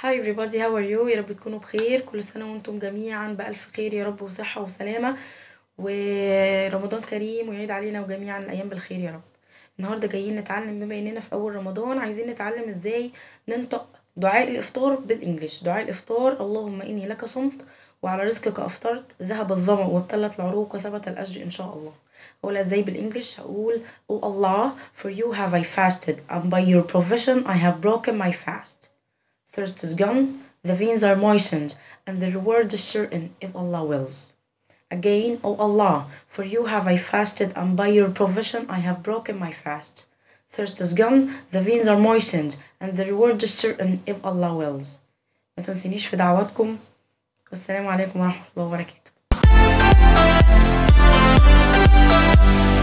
Hi everybody, how are you؟ يا رب تكونوا بخير. كل سنة وانتم جميعا بألف خير يا رب، وصحة وسلامة، ورمضان كريم ويعيد علينا وجميعا الأيام بالخير يا رب. النهاردة جايين نتعلم، بما اننا في أول رمضان عايزين نتعلم ازاي ننطق دعاء الإفطار بالإنجليش. دعاء الإفطار: اللهم إني لك صمت وعلى رزقك أفطرت، ذهب الظمأ وابتلت العروق وثبت الأجر إن شاء الله. هقولها ازاي بالإنجليش؟ هقول: Oh Allah, for you have I fasted, and by your provision I have broken my fast. Thirst is gone, the veins are moistened, and the reward is certain if Allah wills. Again, O Allah, for you have I fasted, and by your provision I have broken my fast. Thirst is gone, the veins are moistened, and the reward is certain if Allah wills. ما تنسينيش في دعواتكم، والسلام عليكم ورحمة الله وبركاته.